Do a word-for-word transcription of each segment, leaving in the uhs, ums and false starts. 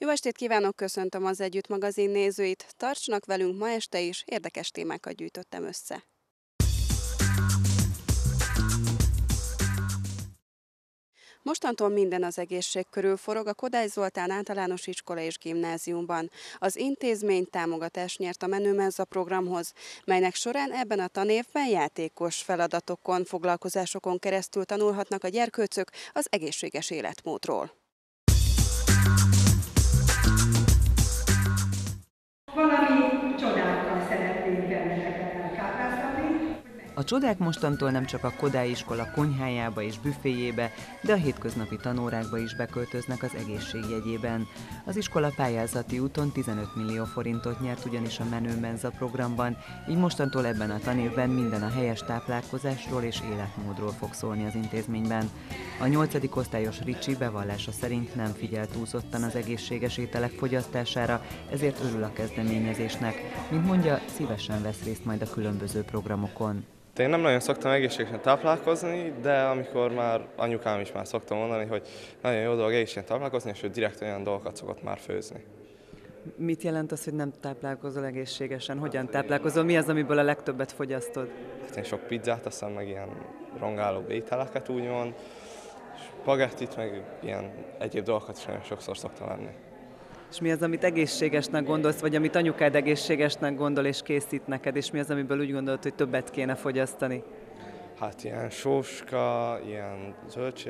Jó estét kívánok, köszöntöm az Együtt magazin nézőit. Tartsanak velünk ma este is, érdekes témákat gyűjtöttem össze. Mostantól minden az egészség körül forog a Kodály Zoltán Általános Iskola és Gimnáziumban. Az intézmény támogatást nyert a Menőmenza programhoz, melynek során ebben a tanévben játékos feladatokon, foglalkozásokon keresztül tanulhatnak a gyerkőcök az egészséges életmódról. Valami csodákkal szeretnénk benneteket elkápráztatni. A csodák mostantól nem csak a Kodály iskola konyhájába és büféjébe, de a hétköznapi tanórákba is beköltöznek az egészség jegyében. Az iskola pályázati úton tizenöt millió forintot nyert ugyanis a Menőmenza programban, így mostantól ebben a tanévben minden a helyes táplálkozásról és életmódról fog szólni az intézményben. A nyolcadik osztályos Ricsi bevallása szerint nem figyel túlzottan az egészséges ételek fogyasztására, ezért örül a kezdeményezésnek. Mint mondja, szívesen vesz részt majd a különböző programokon. Én nem nagyon szoktam egészségesen táplálkozni, de amikor már anyukám is már szokta mondani, hogy nagyon jó dolog egészségesen táplálkozni, és ő direkt olyan dolgokat szokott már főzni. Mit jelent az, hogy nem táplálkozol egészségesen? Hogyan táplálkozol? Mi az, amiből a legtöbbet fogyasztod? Hát én sok pizzát eszem, meg ilyen rongáló ételeket úgymond, spagettit, meg ilyen egyéb dolgokat is nagyon sokszor szoktam enni. És mi az, amit egészségesnek gondolsz, vagy amit anyukád egészségesnek gondol és készít neked, és mi az, amiből úgy gondolod, hogy többet kéne fogyasztani? Hát ilyen sóska, ilyen zöldség,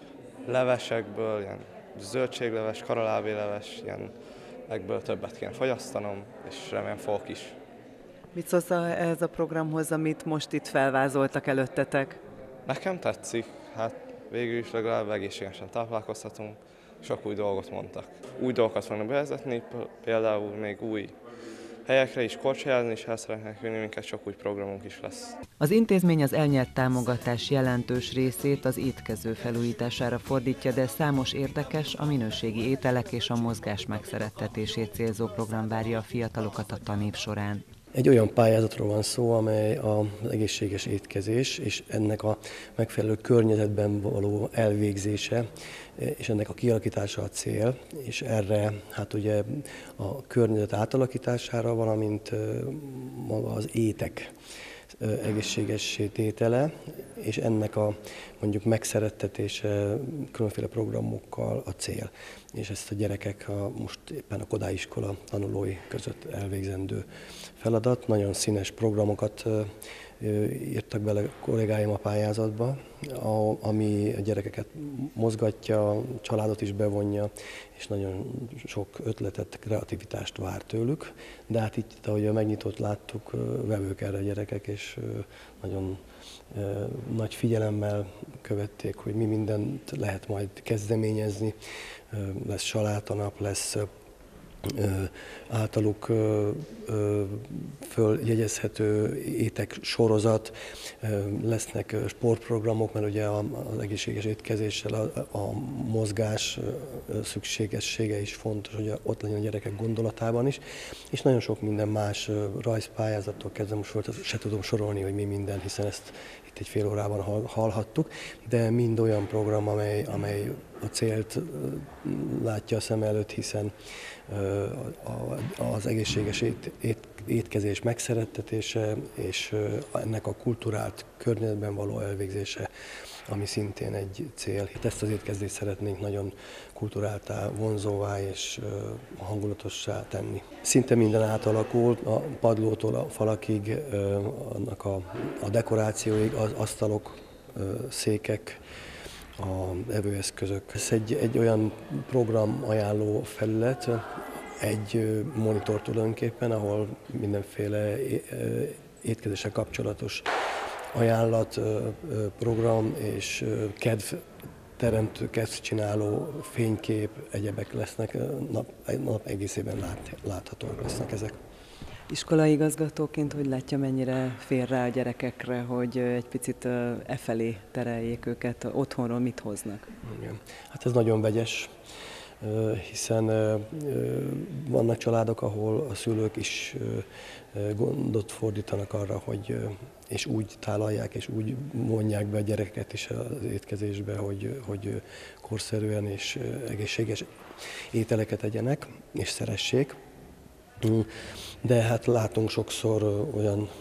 levesekből, ilyen zöldségleves, karalábéleves, ilyen ebből többet kéne fogyasztanom, és remélem fogok is. Mit szólsz ehhez a programhoz, amit most itt felvázoltak előttetek? Nekem tetszik, hát végül is legalább egészségesen táplálkozhatunk, sok új dolgot mondtak. Új dolgokat fognak bevezetni, például még új helyekre is korcsolyázni, és el szeretnék jönni, minket sok új programunk is lesz. Az intézmény az elnyert támogatás jelentős részét az étkező felújítására fordítja, de számos érdekes, a minőségi ételek és a mozgás megszerettetését célzó program várja a fiatalokat a tanév során. Egy olyan pályázatról van szó, amely az egészséges étkezés és ennek a megfelelő környezetben való elvégzése, és ennek a kialakítása a cél, és erre hát ugye a környezet átalakítására, valamint maga az étek egészségessé tétele, és ennek a mondjuk megszerettetése különféle programokkal a cél. És ezt a gyerekek a, most éppen a Kodály iskola tanulói között elvégzendő feladat. Nagyon színes programokat írtak bele kollégáim a pályázatba, ami a gyerekeket mozgatja, a családot is bevonja, és nagyon sok ötletet, kreativitást vár tőlük. De hát itt, ahogy a megnyitót láttuk, vevők erre a gyerekek, és nagyon nagy figyelemmel követték, hogy mi mindent lehet majd kezdeményezni. Lesz salátanap, lesz általuk följegyezhető étek sorozat, lesznek sportprogramok, mert ugye az egészséges étkezéssel a, a mozgás szükségessége is fontos, hogy ott legyen a gyerekek gondolatában is, és nagyon sok minden más rajzpályázattól kezdve, most volt, se tudom sorolni, hogy mi minden, hiszen ezt itt egy fél órában hallhattuk, de mind olyan program, amely, amely a célt látja a szem előtt, hiszen az egészséges ét, ét, étkezés megszerettetése és ennek a kulturált környezetben való elvégzése, ami szintén egy cél. Ezt az étkezést szeretnénk nagyon kulturáltá, vonzóvá és hangulatossá tenni. Szinte minden átalakul, a padlótól a falakig, annak a, a dekorációig, az asztalok, székek, a evőeszközök. Ez egy, egy olyan program ajánló felület, egy monitor tulajdonképpen, ahol mindenféle étkezéssel kapcsolatos ajánlat, program és kedv teremtő, kedv csináló fénykép, egyebek lesznek, nap, nap egészében lát, láthatók lesznek ezek. Iskolai igazgatóként hogy látja, mennyire fér rá a gyerekekre, hogy egy picit e felé tereljék őket, otthonról mit hoznak? Igen. Hát ez nagyon vegyes. hiszen vannak családok, ahol a szülők is gondot fordítanak arra, hogy és úgy tálalják, és úgy vonják be a gyerekeket is az étkezésbe, hogy, hogy korszerűen és egészséges ételeket egyenek, és szeressék. De hát látunk sokszor olyan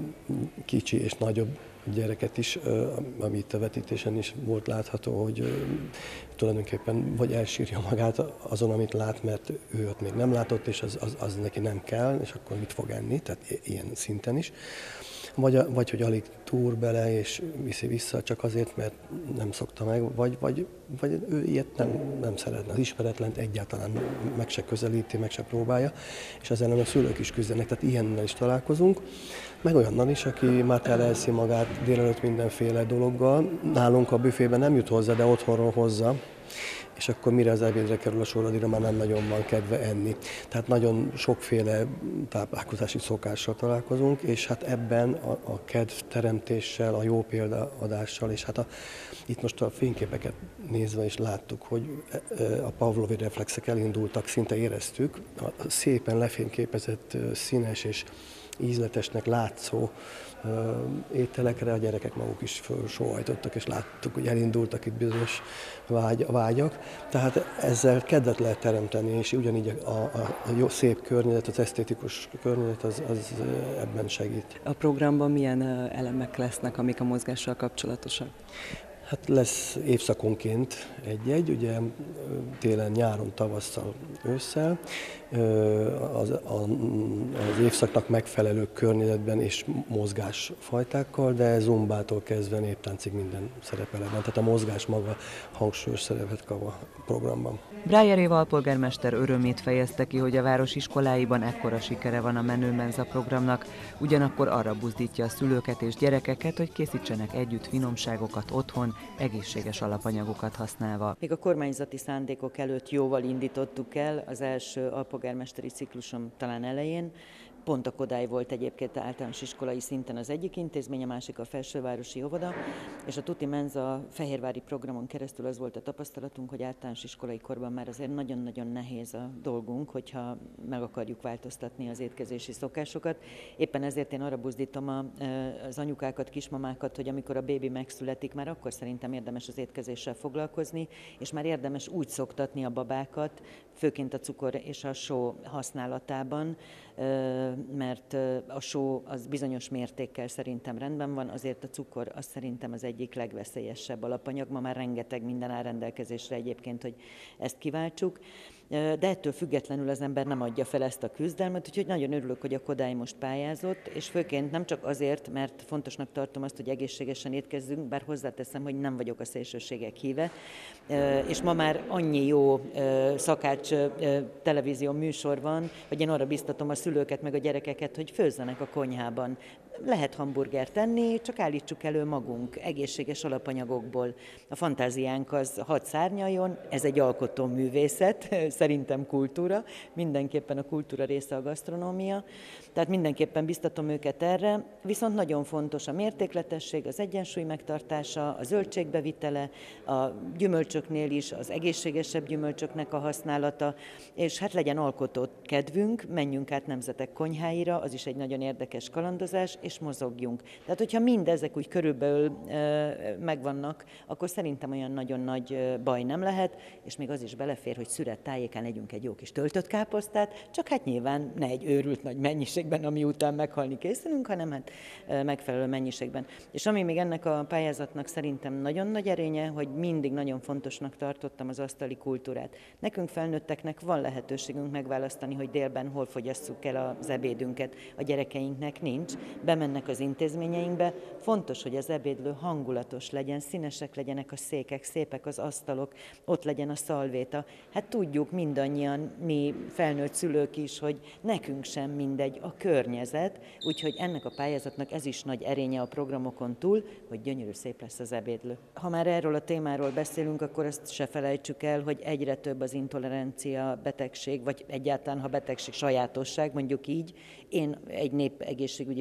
kicsi és nagyobb gyereket is, amit a vetítésen is volt látható, hogy tulajdonképpen vagy elsírja magát azon, amit lát, mert ő ott még nem látott, és az, az, az neki nem kell, és akkor mit fog enni, tehát ilyen szinten is. Vagy, vagy hogy alig túr bele, és viszi vissza csak azért, mert nem szokta meg, vagy, vagy, vagy ő ilyet nem, nem szeretne. Az ismeretlent egyáltalán meg se közelíti, meg se próbálja, és ezzel a szülők is küzdenek, tehát ilyennel is találkozunk. Meg olyannal is, aki már elelszi magát délelőtt mindenféle dologgal. Nálunk a büfében nem jut hozzá, de otthonról hozza, és akkor mire az ebédre kerül a sor, addigra már nem nagyon van kedve enni. Tehát nagyon sokféle táplálkozási szokással találkozunk, és hát ebben a, a kedvteremtéssel, a jó példaadással, és hát a, itt most a fényképeket nézve is láttuk, hogy a Pavlovi reflexek elindultak, szinte éreztük, a szépen lefényképezett színes és ízletesnek látszó ételekre a gyerekek maguk is fölsóhajtottak, és láttuk, hogy elindultak itt bizonyos vágy, vágyak. Tehát ezzel kedvet lehet teremteni, és ugyanígy a, a, a jó, szép környezet, az esztétikus környezet az, az ebben segít. A programban milyen elemek lesznek, amik a mozgással kapcsolatosak? Hát lesz évszakonként egy-egy, ugye télen, nyáron, tavasszal, ősszel, az, az évszaknak megfelelő környezetben és mozgásfajtákkal, de zumbától kezdve néptáncig minden szerepel ebben. Tehát a mozgás maga hangsúlyos szerepet kap a programban. Brájer Éva alpolgármester örömét fejezte ki, hogy a város iskoláiban ekkora sikere van a Menő Menza programnak, ugyanakkor arra buzdítja a szülőket és gyerekeket, hogy készítsenek együtt finomságokat otthon, egészséges alapanyagokat használva. Még a kormányzati szándékok előtt jóval indítottuk el az első alpolgármesteri ciklusom talán elején. Pont a Kodály volt egyébként általános iskolai szinten az egyik intézmény, a másik a Felsővárosi Óvoda, és a Tuti Menza fehérvári programon keresztül az volt a tapasztalatunk, hogy általános iskolai korban már azért nagyon-nagyon nehéz a dolgunk, hogyha meg akarjuk változtatni az étkezési szokásokat. Éppen ezért én arra buzdítom a, az anyukákat, kismamákat, hogy amikor a bébi megszületik, már akkor szerintem érdemes az étkezéssel foglalkozni, és már érdemes úgy szoktatni a babákat, főként a cukor és a só használatában, mert a só az bizonyos mértékkel szerintem rendben van, azért a cukor az szerintem az egyik legveszélyesebb alapanyag. Ma már rengeteg minden áll rendelkezésre egyébként, hogy ezt kiváltsuk. De ettől függetlenül az ember nem adja fel ezt a küzdelmet, úgyhogy nagyon örülök, hogy a Kodály most pályázott, és főként nem csak azért, mert fontosnak tartom azt, hogy egészségesen étkezzünk, bár hozzáteszem, hogy nem vagyok a szélsőségek híve, és ma már annyi jó szakács televízió műsor van, hogy én arra biztatom a szülőket meg a gyerekeket, hogy főzzenek a konyhában. Lehet hamburgert tenni, csak állítsuk elő magunk egészséges alapanyagokból. A fantáziánk az hadd szárnyaljon, ez egy alkotó művészet, szerintem kultúra, mindenképpen a kultúra része a gasztronómia, tehát mindenképpen biztatom őket erre, viszont nagyon fontos a mértékletesség, az egyensúly megtartása, a zöldségbevitele, a gyümölcsöknél is az egészségesebb gyümölcsöknek a használata, és hát legyen alkotó kedvünk, menjünk át nemzetek konyháira, az is egy nagyon érdekes kalandozás, és mozogjunk. Tehát, hogyha mindezek úgy körülbelül e, megvannak, akkor szerintem olyan nagyon nagy e, baj nem lehet, és még az is belefér, hogy szüret tájékán együnk egy jó kis töltött káposztát, csak hát nyilván ne egy őrült nagy mennyiségben, ami után meghalni készülünk, hanem hát e, megfelelő mennyiségben. És ami még ennek a pályázatnak szerintem nagyon nagy erénye, hogy mindig nagyon fontosnak tartottam az asztali kultúrát. Nekünk felnőtteknek van lehetőségünk megválasztani, hogy délben hol fogyasszuk el az ebédünket, a gyerekeinknek nincs. Bemennek az intézményeinkbe, fontos, hogy az ebédlő hangulatos legyen, színesek legyenek a székek, szépek az asztalok, ott legyen a szalvéta. Hát tudjuk mindannyian, mi felnőtt szülők is, hogy nekünk sem mindegy a környezet, úgyhogy ennek a pályázatnak ez is nagy erénye a programokon túl, hogy gyönyörű szép lesz az ebédlő. Ha már erről a témáról beszélünk, akkor ezt se felejtsük el, hogy egyre több az intolerancia betegség, vagy egyáltalán ha betegség sajátosság, mondjuk így. Én egy népegészségügyi problémát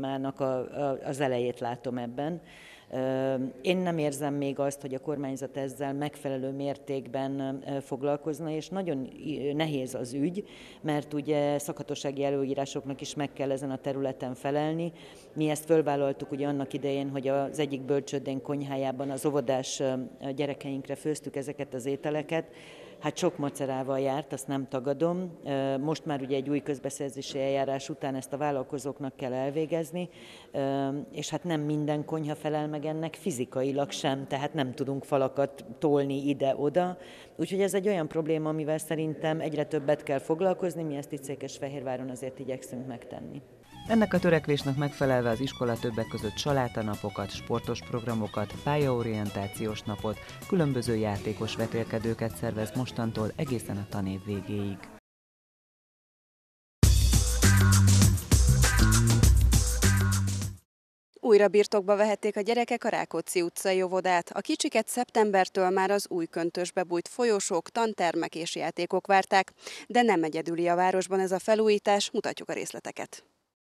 csatornának a, a, az elejét látom ebben. Én nem érzem még azt, hogy a kormányzat ezzel megfelelő mértékben foglalkozna, és nagyon nehéz az ügy, mert ugye szakhatósági előírásoknak is meg kell ezen a területen felelni. Mi ezt fölvállaltuk ugye annak idején, hogy az egyik bölcsődén konyhájában az óvodás gyerekeinkre főztük ezeket az ételeket. Hát sok macerával járt, azt nem tagadom. Most már ugye egy új közbeszerzési eljárás után ezt a vállalkozóknak kell elvégezni, és hát nem minden konyha felel meg ennek fizikailag sem, tehát nem tudunk falakat tolni ide-oda. Úgyhogy ez egy olyan probléma, amivel szerintem egyre többet kell foglalkozni, mi ezt itt Székesfehérváron azért igyekszünk megtenni. Ennek a törekvésnek megfelelve az iskola többek között salátanapokat, sportos programokat, pályaorientációs napot, különböző játékos vetélkedőket szervez mostantól egészen a tanév végéig. Újra birtokba vehették a gyerekek a Rákóczi utcai óvodát. A kicsiket szeptembertől már az új köntösbe bújt folyosók, tantermek és játékok várták, de nem egyedüli a városban ez a felújítás, mutatjuk a részleteket.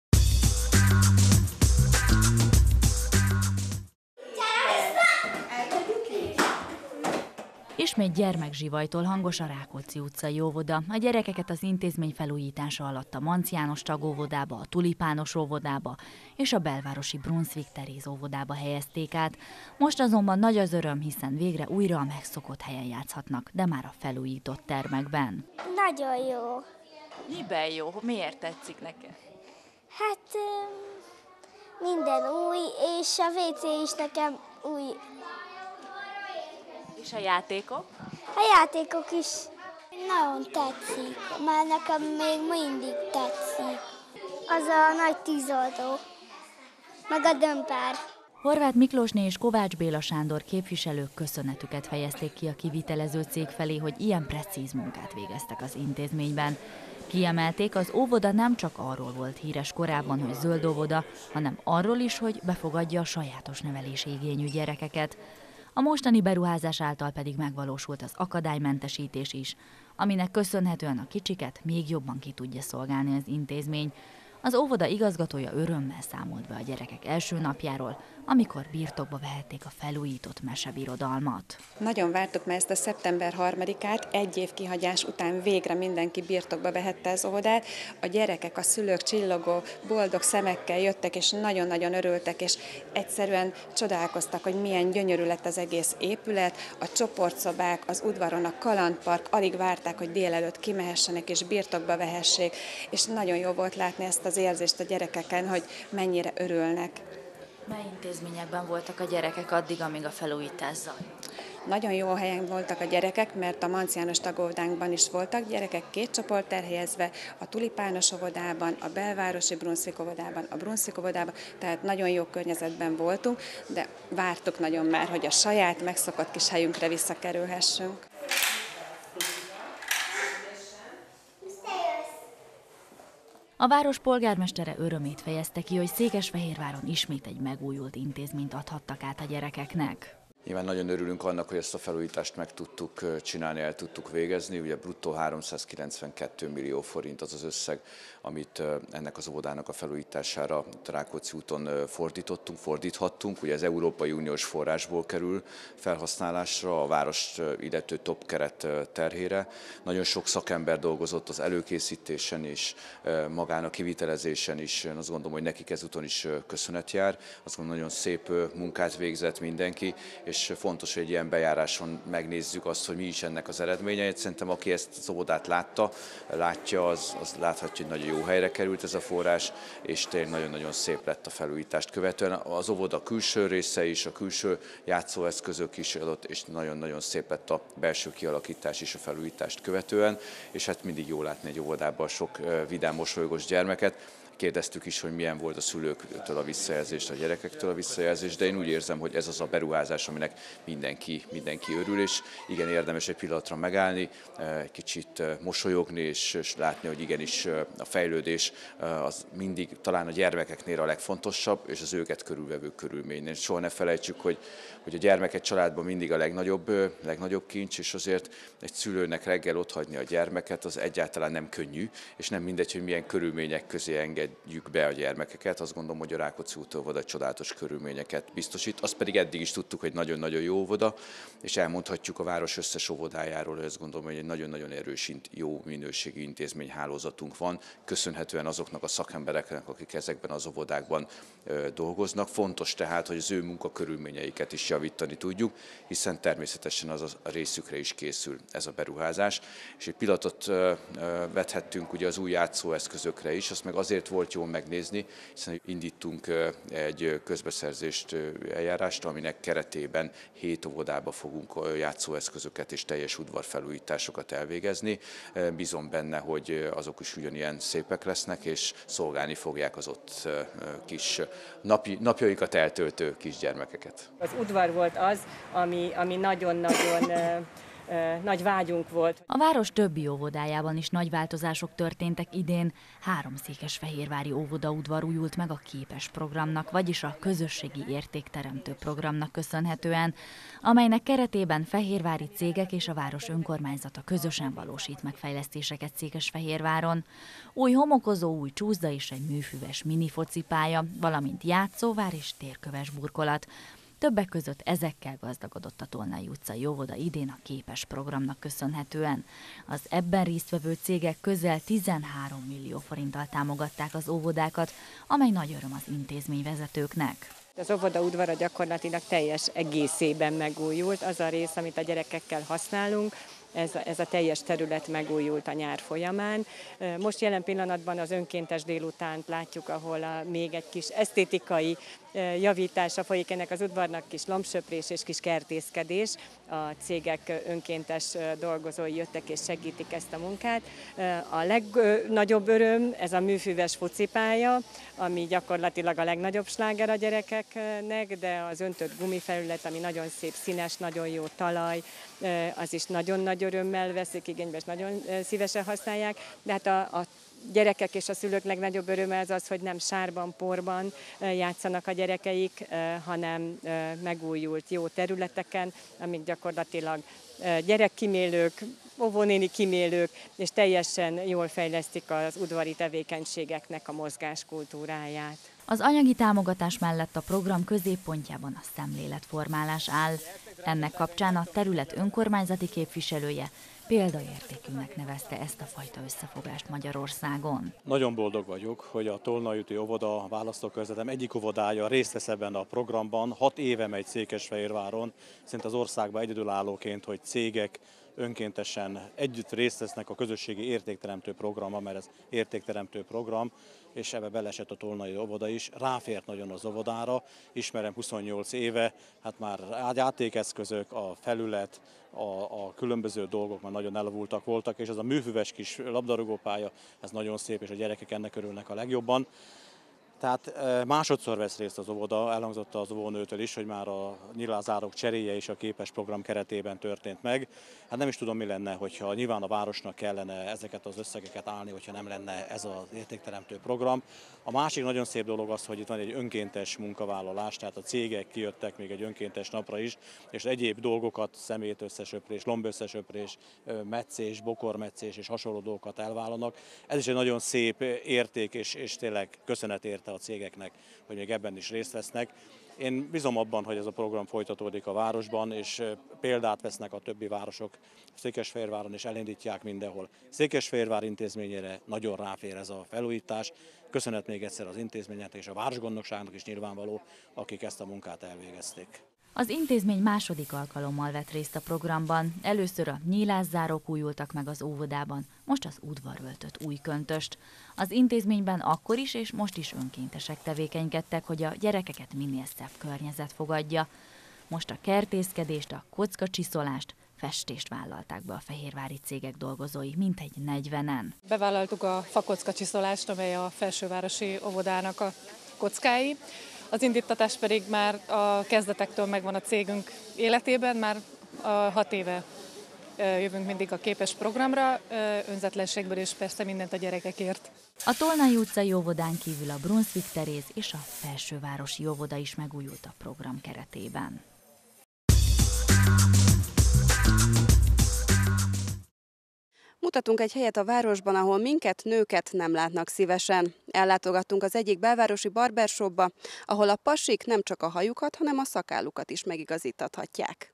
Ismét gyermekzsivajtól hangos a Rákóczi utcai óvoda. A gyerekeket az intézmény felújítása alatt a Manc János tagóvodába, a Tulipános óvodába és a belvárosi Brunswick Teréz óvodába helyezték át. Most azonban nagy az öröm, hiszen végre újra a megszokott helyen játszhatnak, de már a felújított termekben. Nagyon jó. Miben jó? Miért tetszik neked? Hát minden új, és a vé cé is nekem új. És a játékok? A játékok is nagyon tetszik, már nekem még mindig tetszik. Az a nagy tűzoldó, meg a dömpár. Horváth Miklósné és Kovács Béla Sándor képviselők köszönetüket fejezték ki a kivitelező cég felé, hogy ilyen precíz munkát végeztek az intézményben. Kiemelték, az óvoda nem csak arról volt híres korábban, hogy zöld óvoda, hanem arról is, hogy befogadja a sajátos nevelési igényű gyerekeket. A mostani beruházás által pedig megvalósult az akadálymentesítés is, aminek köszönhetően a kicsiket még jobban ki tudja szolgálni az intézmény. Az óvoda igazgatója örömmel számolt be a gyerekek első napjáról, amikor birtokba vehették a felújított mesebirodalmat. Nagyon vártuk már ezt a szeptember harmadikát, egy év kihagyás után végre mindenki birtokba vehette az óvodát. A gyerekek, a szülők csillogó, boldog szemekkel jöttek, és nagyon-nagyon örültek, és egyszerűen csodálkoztak, hogy milyen gyönyörű lett az egész épület, a csoportszobák, az udvaron a kalandpark, alig várták, hogy délelőtt kimehessenek és birtokba vehessék, és nagyon jó volt látni ezt az érzést a gyerekeken, hogy mennyire örülnek. Mely intézményekben voltak a gyerekek addig, amíg a felújítás zajlott? Nagyon jó helyen voltak a gyerekek, mert a Manc János tagóvodánkban is voltak gyerekek két csoport elhelyezve, a Tulipános óvodában, a belvárosi Brunswick óvodában, a Brunswick óvodában, tehát nagyon jó környezetben voltunk, de vártuk nagyon már, hogy a saját megszokott kis helyünkre visszakerülhessünk. A város polgármestere örömét fejezte ki, hogy Székesfehérváron ismét egy megújult intézményt adhattak át a gyerekeknek. Nyilván nagyon örülünk annak, hogy ezt a felújítást meg tudtuk csinálni, el tudtuk végezni. Ugye bruttó háromszázkilencvenkettő millió forint az az összeg, amit ennek az óvodának a felújítására Rákóczi úton fordítottunk, fordíthattunk. Ugye az Európai Uniós forrásból kerül felhasználásra, a várost illető top keret terhére. Nagyon sok szakember dolgozott az előkészítésen és magán a kivitelezésen is. Én azt gondolom, hogy nekik ezúton is köszönet jár. Azt gondolom, nagyon szép munkát végzett mindenki, és fontos, hogy egy ilyen bejáráson megnézzük azt, hogy mi is ennek az eredménye. Szerintem aki ezt az óvodát látta, látja, az, az láthatja, hogy nagyon jó helyre került ez a forrás, és tényleg nagyon-nagyon szép lett a felújítást követően. Az óvoda külső része is, a külső játszóeszközök is adott, és nagyon-nagyon szép lett a belső kialakítás is a felújítást követően, és hát mindig jó látni egy óvodában sok vidám, mosolygós gyermeket. Kérdeztük is, hogy milyen volt a szülőktől a visszajelzés, a gyerekektől a visszajelzés, de én úgy érzem, hogy ez az a beruházás, aminek mindenki, mindenki örül, és igen, érdemes egy pillanatra megállni, egy kicsit mosolyogni, és, és látni, hogy igenis a fejlődés az mindig talán a gyermekeknél a legfontosabb, és az őket körülvevő körülmény. Soha ne felejtsük, hogy, hogy a gyermek egy családban mindig a legnagyobb, legnagyobb kincs, és azért egy szülőnek reggel otthagyni a gyermeket, az egyáltalán nem könnyű, és nem mindegy, hogy milyen körülmények közé enged engedjük be a gyermekeket. Azt gondolom, hogy a Rákóczi út óvoda egy csodálatos körülményeket biztosít. Azt pedig eddig is tudtuk, hogy nagyon-nagyon jó óvoda, és elmondhatjuk a város összes óvodájáról, hogy azt gondolom, hogy egy nagyon-nagyon erős, jó minőségű intézményhálózatunk van, köszönhetően azoknak a szakembereknek, akik ezekben az óvodákban dolgoznak. Fontos tehát, hogy az ő munkakörülményeiket is javítani tudjuk, hiszen természetesen az a részükre is készül ez a beruházás. És egy pillanatot vethettünk ugye az új játszóeszközökre is, azt meg azért volt jó megnézni, hiszen indítunk egy közbeszerzést eljárást, aminek keretében hét óvodába fogunk játszóeszközöket és teljes udvarfelújításokat elvégezni. Bízom benne, hogy azok is ugyanilyen szépek lesznek, és szolgálni fogják az ott kis napi, napjaikat eltöltő kisgyermekeket. Az udvar volt az, ami, ami nagyon-nagyon nagy vágyunk volt. A város többi óvodájában is nagy változások történtek idén. Három székesfehérvári óvodaudvar újult meg a képes programnak, vagyis a közösségi értékteremtő programnak köszönhetően, amelynek keretében fehérvári cégek és a város önkormányzata közösen valósít meg fejlesztéseket Székesfehérváron. Új homokozó, új csúszda és egy műfüves minifocipálya, valamint játszóvár és térköves burkolat. Többek között ezekkel gazdagodott a Tolnai utcai óvoda idén a képes programnak köszönhetően. Az ebben résztvevő cégek közel tizenhárom millió forinttal támogatták az óvodákat, amely nagy öröm az intézményvezetőknek. Az óvodaudvara gyakorlatilag teljes egészében megújult. Az a rész, amit a gyerekekkel használunk, Ez a, ez a teljes terület megújult a nyár folyamán. Most jelen pillanatban az önkéntes délutánt látjuk, ahol a, még egy kis esztétikai javítása folyik ennek az udvarnak, kis lombsöprés és kis kertészkedés. A cégek önkéntes dolgozói jöttek és segítik ezt a munkát. A legnagyobb öröm ez a műfüves focipálya, ami gyakorlatilag a legnagyobb sláger a gyerekeknek, de az öntött gumifelület, ami nagyon szép, színes, nagyon jó talaj, az is nagyon nagy örömmel veszik igénybe, és nagyon szívesen használják. De hát a, a gyerekek és a szülők legnagyobb öröme az az, hogy nem sárban, porban játszanak a gyerekeik, hanem megújult jó területeken, amik gyakorlatilag gyerekkimélők, óvónéni kimélők, és teljesen jól fejlesztik az udvari tevékenységeknek a mozgáskultúráját. Az anyagi támogatás mellett a program középpontjában a szemléletformálás áll. Ennek kapcsán a terület önkormányzati képviselője példaértékűnek nevezte ezt a fajta összefogást Magyarországon. Nagyon boldog vagyok, hogy a Tolnai úti óvoda választókörzetem egyik óvodája részt vesz ebben a programban. Hat éve megy Székesfehérváron, szinte az országban egyedülállóként, hogy cégek önkéntesen együtt részt vesznek a közösségi értékteremtő programban, mert ez értékteremtő program, és ebbe beleesett a Tolnai óvoda is. Ráfért nagyon az óvodára, ismerem huszonnyolc éve, hát már játékeszközök, a felület, a, a különböző dolgok már nagyon elavultak voltak, és ez a műfüves kis labdarúgópálya, ez nagyon szép, és a gyerekek ennek örülnek a legjobban. Tehát másodszor vesz részt az óvoda, elhangzott az óvónőtől is, hogy már a nyilázárok cseréje is a képes program keretében történt meg. Hát nem is tudom, mi lenne, hogyha nyilván a városnak kellene ezeket az összegeket állni, hogyha nem lenne ez az értékteremtő program. A másik nagyon szép dolog az, hogy itt van egy önkéntes munkavállalás, tehát a cégek kijöttek még egy önkéntes napra is, és egyéb dolgokat, szemét összesöprés, lomb összesöprés, meccés, bokormeccés és hasonló dolgokat elvállalnak. Ez is egy nagyon szép érték, és, és tényleg köszönet érte a cégeknek, hogy még ebben is részt vesznek. Én bízom abban, hogy ez a program folytatódik a városban, és példát vesznek a többi városok Székesfehérváron, és elindítják mindenhol. Székesfehérvár intézményére nagyon ráfér ez a felújítás. Köszönet még egyszer az intézménynek és a városgondnokságnak is nyilvánvaló, akik ezt a munkát elvégezték. Az intézmény második alkalommal vett részt a programban. Először a nyílászárók újultak meg az óvodában, most az udvar öltött új köntöst. Az intézményben akkor is és most is önkéntesek tevékenykedtek, hogy a gyerekeket minél szebb környezet fogadja. Most a kertészkedést, a kockacsiszolást, festést vállalták be a fehérvári cégek dolgozói, mintegy negyvenen. Bevállaltuk a fakockacsiszolást, amely a felsővárosi óvodának a kockái. Az indítatás pedig már a kezdetektől megvan a cégünk életében, már hat éve jövünk mindig a képes programra, önzetlenségből és persze mindent a gyerekekért. A Tolnai utcai óvodán kívül a Brunswick Teréz és a felsővárosi óvoda is megújult a program keretében. Bemutatunk egy helyet a városban, ahol minket, nőket nem látnak szívesen. Ellátogattunk az egyik belvárosi barbershopba, ahol a pasik nem csak a hajukat, hanem a szakállukat is megigazíthatják.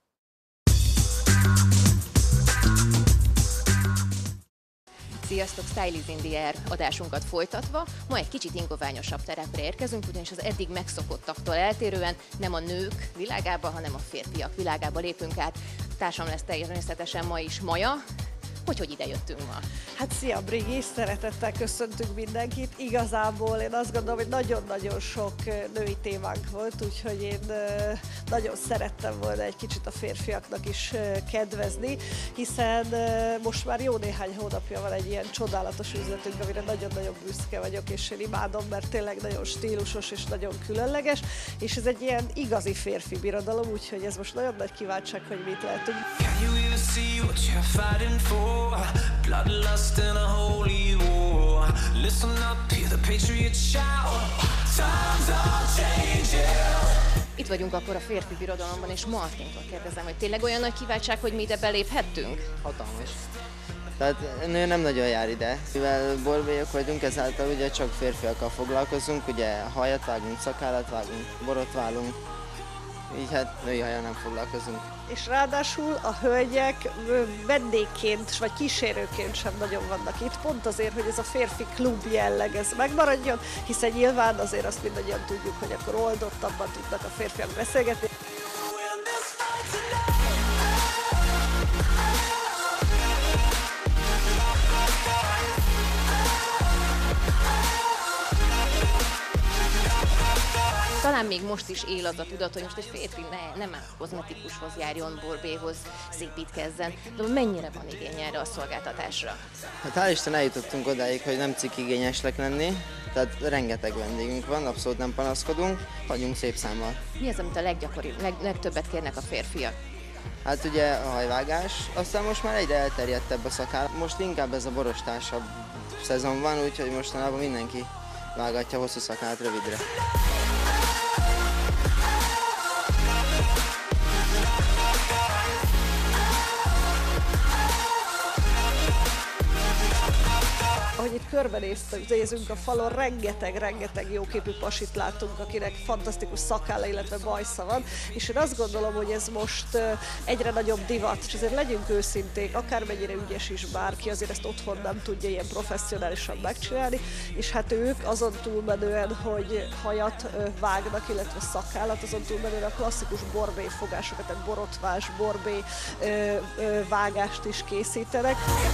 Sziasztok, Style is in the Air adásunkat folytatva. Ma egy kicsit ingoványosabb terepre érkezünk, ugyanis az eddig megszokottaktól eltérően nem a nők világába, hanem a férfiak világába lépünk át. Társam lesz természetesen ma is Maja. Hogy, hogy ide jöttünk ma? Hát szia Brigi, szeretettel köszöntünk mindenkit. Igazából én azt gondolom, hogy nagyon-nagyon sok női témánk volt, úgyhogy én nagyon szerettem volna egy kicsit a férfiaknak is kedvezni, hiszen most már jó néhány hónapja van egy ilyen csodálatos üzletünk, amire nagyon-nagyon büszke vagyok, és én imádom, mert tényleg nagyon stílusos és nagyon különleges, és ez egy ilyen igazi férfi birodalom, úgyhogy ez most nagyon nagy kívánság, hogy mit lehetünk. Bloodlust in a holy war. Listen up, hear the patriot shout. Times are changing. Itt vagyunk akkor a férfi birodalomban, és Martintól kérdezem, hogy tényleg olyan nagy kiváltság, hogy mi ide beléphettünk? Hatalmas. Tehát nő nem nagyon jár ide. Mivel borbélyok vagyunk, ezáltal ugye csak férfiakkal foglalkozunk, ugye hajat vágunk, szakállat vágunk, borotválunk, így hát női hajjal nem foglalkozunk. És ráadásul a hölgyek vendégként vagy kísérőként sem nagyon vannak itt, pont azért, hogy ez a férfi klub jelleg ez megmaradjon, hiszen nyilván azért azt mindannyian tudjuk, hogy akkor oldottabban tudnak a férfiak beszélgetni. Talán még most is él az a tudat, hogy most egy férfi ne, nem a kozmetikushoz járjon, borbéhoz szépítkezzen, de mennyire van igény erre a szolgáltatásra? Hát hál' Isten eljutottunk odáig, hogy nem cikigényesek lenni, tehát rengeteg vendégünk van, abszolút nem panaszkodunk, hagyjunk szép számmal. Mi az, amit a leggyakoribb, leg, legtöbbet kérnek a férfiak? Hát ugye a hajvágás, aztán most már egyre elterjedtebb a szakáll. Most inkább ez a borostásabb szezon van, úgyhogy mostanában mindenki vágatja hosszú szakállat rövidre. Ahogy itt körbenézünk a falon, rengeteg-rengeteg jóképű pasit látunk, akinek fantasztikus szakálla, illetve bajsza van, és én azt gondolom, hogy ez most egyre nagyobb divat, és azért legyünk őszinték, akármennyire ügyes is bárki, azért ezt otthon nem tudja ilyen professzionálisan megcsinálni, és hát ők azon túlmenően, hogy hajat vágnak, illetve szakállat, azon túlmenően a klasszikus borbély fogásokat, tehát borotvás, borbély vágást is készítenek.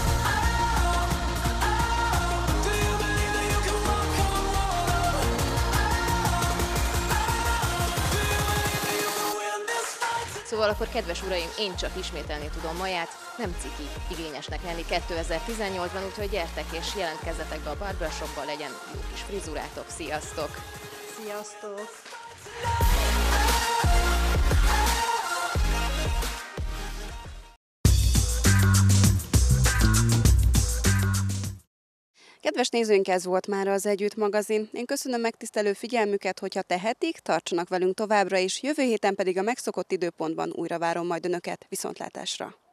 Szóval akkor, kedves uraim, én csak ismételni tudom Maját, nem ciki igényesnek lenni kétezer-tizennyolcban, úgyhogy gyertek és jelentkezzetek be a barbershopba, legyen jó kis frizurátok. Sziasztok! Sziasztok! Kedves nézőink, ez volt már az Együtt magazin. Én köszönöm megtisztelő figyelmüket, hogyha tehetik, tartsanak velünk továbbra is, jövő héten pedig a megszokott időpontban újra várom majd önöket. Viszontlátásra!